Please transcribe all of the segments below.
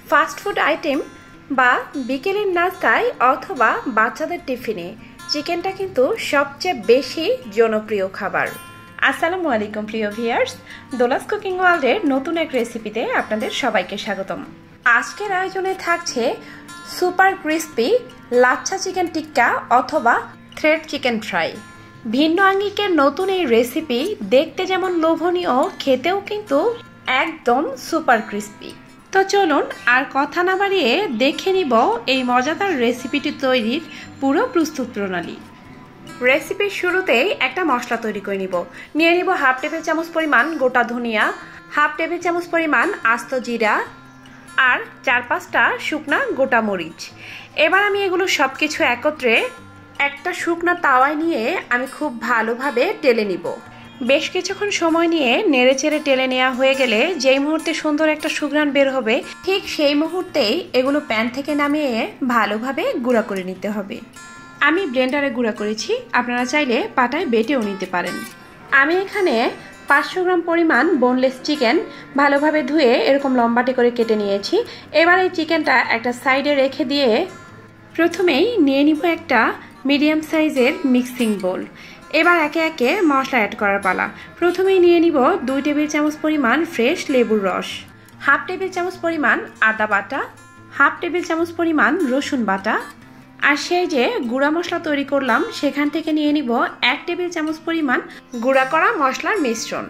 Fast food item বা বিকেলের নাস্তায় অথবা বাচ্চাদের টিফিনে চিকেনটা কিন্তু সবচেয়ে বেশি জনপ্রিয় খাবার। আসসালামু আলাইকুম প্রিয় ভিউয়ার্স, দোলাস কুকিং ওয়ার্ল্ডের নতুন এক রেসিপিতে আপনাদের সবাইকে স্বাগতম। আজকের আয়োজনে থাকছে super crispy lachha chicken tikka অথবা থ্রেড চিকেন ফ্রাই। ভিন্ন আঙ্গিকের নতুন এই রেসিপি দেখতে যেমন লোভনীয়, খেতেও কিন্তু একদম সুপার ক্রিস্পি। তো চলুন আর কথা না বাড়িয়ে দেখে নিব এই মজাদার রেসিপিটি তৈরির পুরো প্রস্তুত প্রণালী। রেসিপির শুরুতেই একটা মশলা তৈরি করে নিয়ে নিব হাফ টেবিল চামচ পরিমাণ গোটা ধনিয়া, হাফ টেবিল চামচ পরিমাণ আস্ত জিরা আর 4-5টা শুকনা গোটা মরিচ। এবার আমি এগুলো সব কিছু একত্রে একটা শুকনা তাওয়ায় নিয়ে আমি খুব ভালোভাবে টেলে নিব। বেশ কিছুক্ষণ সময় নিয়ে নেড়ে চেড়ে টেলে নেওয়া হয়ে গেলে যেই মুহূর্তে সুন্দর একটা সুঘ্রাণ বের হবে, ঠিক সেই মুহূর্তেই এগুলো প্যান থেকে নামিয়ে ভালোভাবে গুঁড়া করে নিতে হবে। আমি ব্লেন্ডারে গুঁড়া করেছি, আপনারা চাইলে পাটায় বেটেও নিতে পারেন। আমি এখানে 500 গ্রাম পরিমাণ বোনলেস চিকেন ভালোভাবে ধুয়ে এরকম লম্বাটে করে কেটে নিয়েছি। এবার এই চিকেনটা একটা সাইডে রেখে দিয়ে প্রথমেই নিয়ে নিব একটা মিডিয়াম সাইজের মিক্সিং বোল। এবার একে একে মশলা অ্যাড করার পালা। প্রথমেই নিয়ে নিব 2 টেবিল চামচ পরিমাণ ফ্রেশ লেবুর রস, হাফ টেবিল চামচ পরিমাণ আদা বাটা, হাফ টেবিল চামচ পরিমাণ রসুন বাটা, আর সেই যে গুঁড়া মশলা তৈরি করলাম সেখান থেকে নিয়ে নিব 1 টেবিল চামচ পরিমাণ গুঁড়া করা মশলার মিশ্রণ,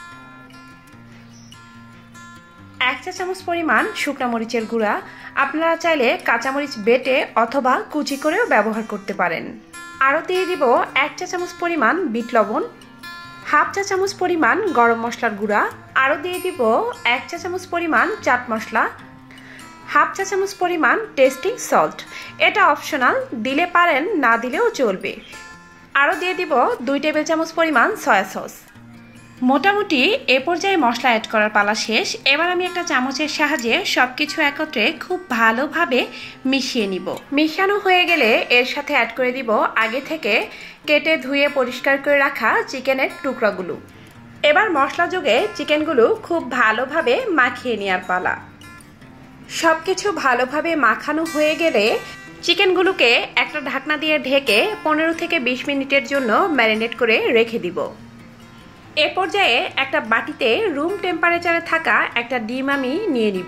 1 চা চামচ পরিমাণ শুকনা মরিচের গুঁড়া। আপনারা চাইলে কাঁচামরিচ বেটে অথবা কুচি করেও ব্যবহার করতে পারেন। আরও দিয়ে দিব 1 চা চামচ পরিমাণ বিট লবণ, হাফ চা চামচ পরিমাণ গরম মশলার গুঁড়া, আরও দিয়ে দিব 1 চা চামচ পরিমাণ চাট মশলা, হাফ চা চামচ পরিমাণ টেস্টিং সল্ট। এটা অপশনাল, দিলে পারেন, না দিলেও চলবে। আরও দিয়ে দিব 2 টেবিল চামচ পরিমাণ সয়া সস। মোটামুটি এ পর্যায়ে মশলা অ্যাড করার পালা শেষ। এবার আমি একটা চামচের সাহায্যে সবকিছু একত্রে খুব ভালোভাবে মিশিয়ে নিব। মিশানো হয়ে গেলে এর সাথে অ্যাড করে দিব আগে থেকে কেটে ধুয়ে পরিষ্কার করে রাখা চিকেনের টুকরাগুলো। এবার মশলা যোগে চিকেনগুলো খুব ভালোভাবে মাখিয়ে নেওয়ার পালা। সবকিছু ভালোভাবে মাখানো হয়ে গেলে চিকেনগুলোকে একটা ঢাকনা দিয়ে ঢেকে 15 থেকে 20 মিনিটের জন্য ম্যারিনেট করে রেখে দিব। এ পর্যায়ে একটা বাটিতে রুম টেম্পারেচারে থাকা একটা ডিম আমি নিয়ে নিব,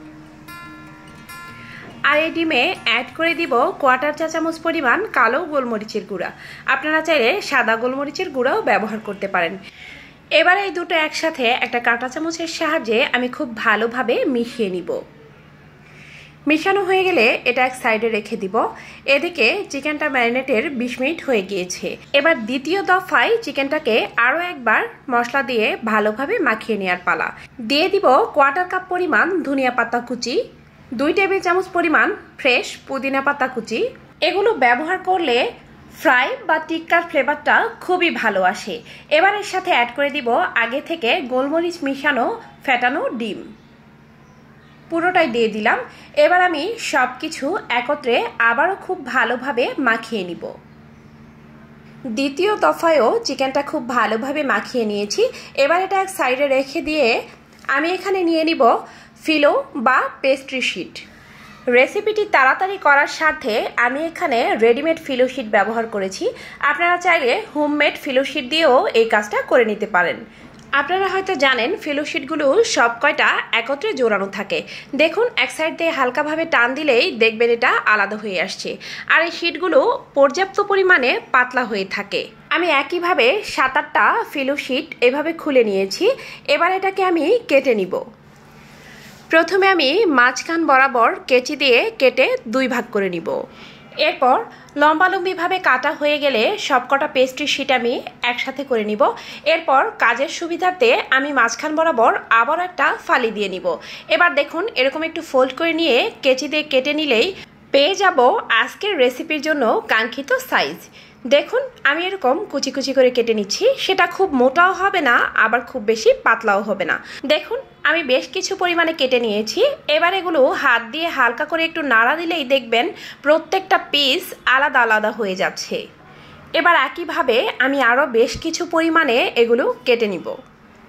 আর এই ডিমে অ্যাড করে দিব 1/4 চা চামচ পরিমাণ কালো গোলমরিচের গুঁড়া। আপনারা চাইলে সাদা গোলমরিচের গুঁড়াও ব্যবহার করতে পারেন। এবার এই দুটো একসাথে একটা কাঁটা চামচের সাহায্যে আমি খুব ভালোভাবে মিশিয়ে নিব। মিশানো হয়ে গেলে এটা এক সাইডে রেখে দিব। এদিকে চিকেনটা ম্যারিনেটের 20 মিনিট হয়ে গিয়েছে। এবার দ্বিতীয় দফায় চিকেনটাকে আরও একবার মশলা দিয়ে ভালোভাবে মাখিয়ে নেওয়ার পালা। দিয়ে দিব 1/4 কাপ পরিমাণ ধনিয়া পাতা কুচি, 2 টেবিল চামচ পরিমাণ ফ্রেশ পুদিনা পাতা কুচি। এগুলো ব্যবহার করলে ফ্রাই বা টিক্কার ফ্লেভারটা খুবই ভালো আসে। এবার এর সাথে অ্যাড করে দিব আগে থেকে গোলমরিচ মিশানো ফেটানো ডিম। পুরোটাই দিয়ে দিলাম। এবার আমি সব কিছু একত্রে আবারও খুব ভালোভাবে মাখিয়ে নিব। দ্বিতীয় দফায়ও চিকেনটা খুব ভালোভাবে মাখিয়ে নিয়েছি। এবার এটা এক সাইডে রেখে দিয়ে আমি এখানে নিয়ে নিব ফিলো বা পেস্ট্রি শিট। রেসিপিটি তাড়াতাড়ি করার স্বার্থে আমি এখানে রেডিমেড ফিলো শিট ব্যবহার করেছি। আপনারা চাইলে হোমমেড ফিলো শিট দিয়েও এই কাজটা করে নিতে পারেন। আপনারা হয়তো জানেন ফিলো শিটগুলো সব কয়টা একত্রে জোড়ানো থাকে। দেখুন এক সাইড দিয়ে হালকাভাবে টান দিলেই দেখবেন এটা আলাদা হয়ে আসছে, আর এই শিটগুলো পর্যাপ্ত পরিমাণে পাতলা হয়ে থাকে। আমি একইভাবে 7-8টা ফিলো শিট এভাবে খুলে নিয়েছি। এবার এটাকে আমি কেটে নিব। প্রথমে আমি মাঝখান বরাবর কেচি দিয়ে কেটে 2 ভাগ করে নিব। এরপর লম্বালম্বিভাবে কাটা হয়ে গেলে সবকটা পেস্ট্রি শিট আমি একসাথে করে নিব। এরপর কাজের সুবিধার্থে আমি মাঝখান বরাবর আবার একটা ফালি দিয়ে নিব। এবার দেখুন এরকম একটু ফোল্ড করে নিয়ে কেচি দিয়ে কেটে নিলেই পেয়ে যাব আজকের রেসিপির জন্য কাঙ্ক্ষিত সাইজ। দেখুন আমি এরকম কুচি কুচি করে কেটে নিচ্ছি। সেটা খুব মোটাও হবে না, আবার খুব বেশি পাতলাও হবে না। দেখুন আমি বেশ কিছু পরিমাণে কেটে নিয়েছি। এবার এগুলো হাত দিয়ে হালকা করে একটু নাড়া দিলেই দেখবেন প্রত্যেকটা পিস আলাদা আলাদা হয়ে যাচ্ছে। এবার একইভাবে আমি আরও বেশ কিছু পরিমাণে এগুলো কেটে নিব।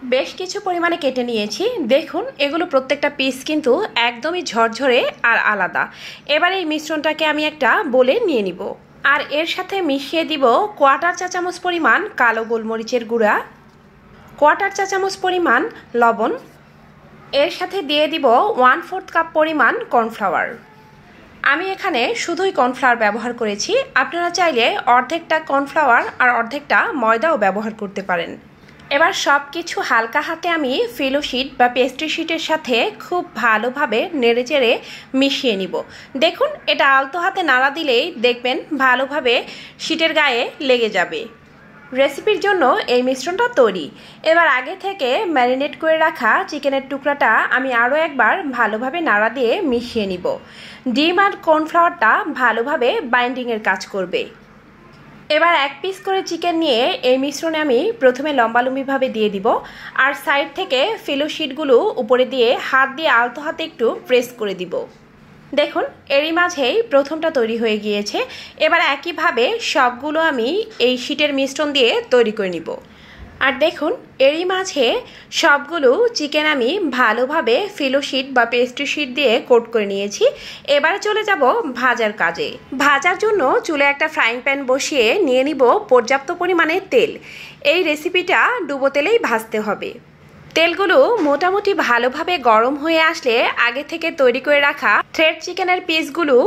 বেশ কিছু পরিমাণে কেটে নিয়েছি। দেখুন এগুলো প্রত্যেকটা পিস কিন্তু একদমই ঝরঝরে আর আলাদা। এবার এই মিশ্রণটাকে আমি একটা বোলে নিয়ে নিব। আর এর সাথে মিশিয়ে দিব 1/4 চা চামচ পরিমাণ কালো গোলমরিচের গুঁড়া, 1/4 চা চামচ পরিমাণ লবণ, এর সাথে দিয়ে দিব 1/4 কাপ পরিমাণ কর্নফ্লাওয়ার। আমি এখানে শুধুই কর্নফ্লাওয়ার ব্যবহার করেছি, আপনারা চাইলে অর্ধেকটা কর্নফ্লাওয়ার আর অর্ধেকটা ময়দাও ব্যবহার করতে পারেন। এবার সব কিছু হালকা হাতে আমি ফিলো শিট বা পেস্ট্রি শিটের সাথে খুব ভালোভাবে নেড়েচেড়ে মিশিয়ে নিব। দেখুন এটা আলতো হাতে নাড়া দিলেই দেখবেন ভালোভাবে শিটের গায়ে লেগে যাবে। রেসিপির জন্য এই মিশ্রণটা তৈরি। এবার আগে থেকে ম্যারিনেট করে রাখা চিকেনের টুকরাটা আমি আরও একবার ভালোভাবে নাড়া দিয়ে মিশিয়ে নিব। ডিম আর কর্নফ্লাওয়ারটা ভালোভাবে বাইন্ডিংয়ের কাজ করবে। এবার 1 পিস করে চিকেন নিয়ে এই মিশ্রণে আমি প্রথমে লম্বালম্বিভাবে দিয়ে দিব, আর সাইড থেকে ফিলো শিটগুলো উপরে দিয়ে হাত দিয়ে আলতো হাতে একটু প্রেস করে দিব। দেখুন এরই মাঝেই প্রথমটা তৈরি হয়ে গিয়েছে। এবার একইভাবে সবগুলো আমি এই শিটের মিশ্রণ দিয়ে তৈরি করে নিব। আর দেখুন এরই মাঝে সবগুলো চিকেন আমি ভালোভাবে ফিলো শিট বা পেস্ট্রি শিট দিয়ে কোট করে নিয়েছি। এবারে চলে যাব ভাজার কাজে। ভাজার জন্য চুলে একটা ফ্রাইং প্যান বসিয়ে নিয়ে নিব পর্যাপ্ত পরিমাণে তেল। এই রেসিপিটা ডুবো তেলেই ভাজতে হবে। তেলগুলো মোটামুটি ভালোভাবে গরম হয়ে আসলে আগে থেকে তৈরি করে রাখা থ্রেড চিকেনের পিসগুলো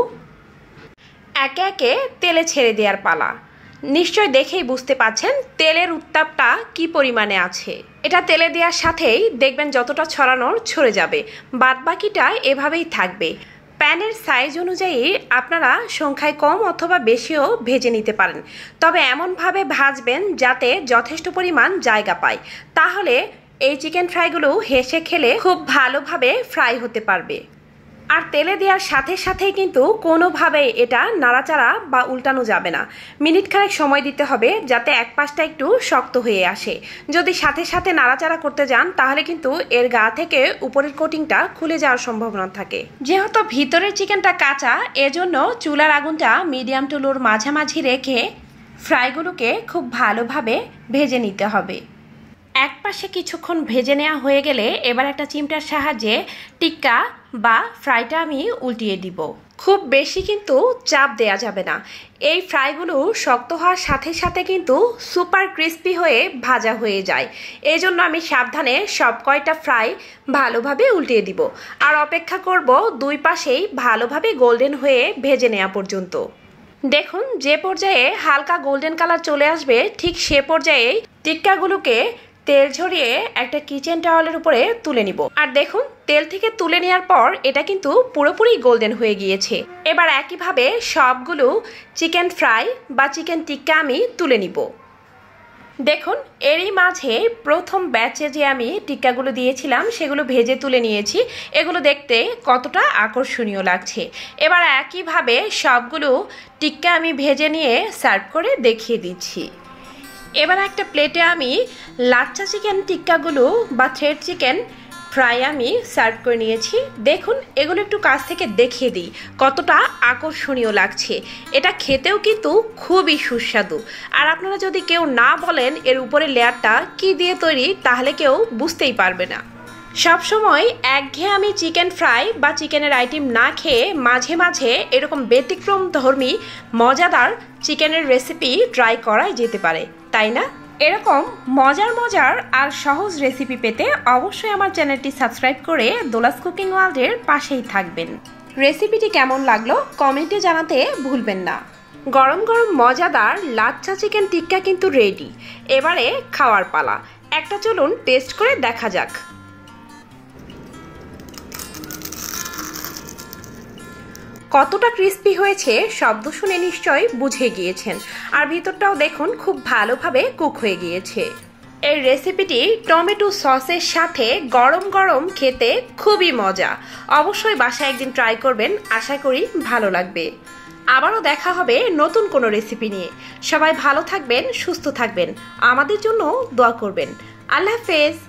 একে একে তেলে ছেড়ে দেওয়ার পালা। নিশ্চয় দেখেই বুঝতে পাচ্ছেন তেলের উত্তাপটা কি পরিমাণে আছে। এটা তেলে দেওয়ার সাথেই দেখবেন যতটা ছড়ানোর ছড়ে যাবে, বাদবাকিটা এভাবেই থাকবে। প্যানের সাইজ অনুযায়ী আপনারা সংখ্যায় কম অথবা বেশিও ভেজে নিতে পারেন, তবে এমনভাবে ভাজবেন যাতে যথেষ্ট পরিমাণ জায়গা পায়, তাহলে এই চিকেন ফ্রাইগুলো হেসে খেলে খুব ভালোভাবে ফ্রাই হতে পারবে। আর তেলে দেওয়ার সাথে সাথেই কিন্তু কোনোভাবেই এটা নাড়াচাড়া বা উল্টানো যাবে না। মিনিট খানেক সময় দিতে হবে যাতে এক পাশটা একটু শক্ত হয়ে আসে। যদি সাথে সাথে নাড়াচাড়া করতে যান তাহলে কিন্তু এর গা থেকে উপরের কোটিংটা খুলে যাওয়ার সম্ভাবনা থাকে। যেহেতু ভিতরের চিকেনটা কাঁচা, এজন্য চুলার আগুনটা মিডিয়াম টু লোর মাঝামাঝি রেখে ফ্রাইগুলোকে খুব ভালোভাবে ভেজে নিতে হবে। এক পাশে কিছুক্ষণ ভেজে নেওয়া হয়ে গেলে এবার একটা চিমটার সাহায্যে টিক্কা বা ফ্রাইটা আমি উল্টিয়ে দিব। খুব বেশি কিন্তু চাপ দেয়া যাবে না। এই ফ্রাইগুলো শক্ত হওয়ার সাথে সাথে কিন্তু সুপার ক্রিস্পি হয়ে ভাজা হয়ে যায়। এই জন্য আমি সাবধানে সব কয়টা ফ্রাই ভালোভাবে উল্টিয়ে দিব আর অপেক্ষা করব দুই পাশেই ভালোভাবে গোল্ডেন হয়ে ভেজে নেওয়া পর্যন্ত। দেখুন যে পর্যায়ে হালকা গোল্ডেন কালার চলে আসবে ঠিক সে পর্যায়ে টিক্কাগুলোকে তেল ঝরিয়ে একটা কিচেন টাওয়ালের উপরে তুলে নিব। আর দেখুন তেল থেকে তুলে নেওয়ার পর এটা কিন্তু পুরোপুরি গোল্ডেন হয়ে গিয়েছে। এবার একইভাবে সবগুলো চিকেন ফ্রাই বা চিকেন টিক্কা আমি তুলে নিব। দেখুন এরই মাঝে প্রথম ব্যাচে যে আমি টিক্কাগুলো দিয়েছিলাম সেগুলো ভেজে তুলে নিয়েছি। এগুলো দেখতে কতটা আকর্ষণীয় লাগছে। এবার একইভাবে সবগুলো টিক্কা আমি ভেজে নিয়ে সার্ভ করে দেখিয়ে দিচ্ছি। এবার একটা প্লেটে আমি লাচ্চা চিকেন টিক্কাগুলো বা থ্রেড চিকেন ফ্রাই আমি সার্ভ করে নিয়েছি। দেখুন এগুলো একটু কাছ থেকে দেখিয়ে দিই কতটা আকর্ষণীয় লাগছে। এটা খেতেও কিন্তু খুবই সুস্বাদু। আর আপনারা যদি কেউ না বলেন এর উপরে লেয়ারটা কি দিয়ে তৈরি তাহলে কেউ বুঝতেই পারবে না। সবসময় একঘেয়েমি চিকেন ফ্রাই বা চিকেনের আইটেম না খেয়ে মাঝে মাঝে এরকম ব্যতিক্রম ধর্মী মজাদার চিকেনের রেসিপি ট্রাই করাই যেতে পারে, তাই না? এরকম মজার মজার আর সহজ রেসিপি পেতে অবশ্যই আমার চ্যানেলটি সাবস্ক্রাইব করে দোলাস কুকিং ওয়ার্ল্ডের পাশেই থাকবেন। রেসিপিটি কেমন লাগলো কমেন্টে জানাতে ভুলবেন না। গরম গরম মজাদার লাচ্চা চিকেন টিক্কা কিন্তু রেডি। এবারে খাওয়ার পালা। একটা চলুন টেস্ট করে দেখা যাক। কতটা ক্রিস্পি হয়েছে শব্দ শুনে নিশ্চয়ই বুঝে গিয়েছেন। আর ভিতরটাও দেখুন খুব ভালোভাবে কুক হয়ে গিয়েছে। এই রেসিপিটি টমেটো সসের সাথে গরম গরম খেতে খুবই মজা। অবশ্যই বাসায় একদিন ট্রাই করবেন, আশা করি ভালো লাগবে। আবারও দেখা হবে নতুন কোনো রেসিপি নিয়ে। সবাই ভালো থাকবেন, সুস্থ থাকবেন, আমাদের জন্য দোয়া করবেন। আল্লাহ হাফেজ।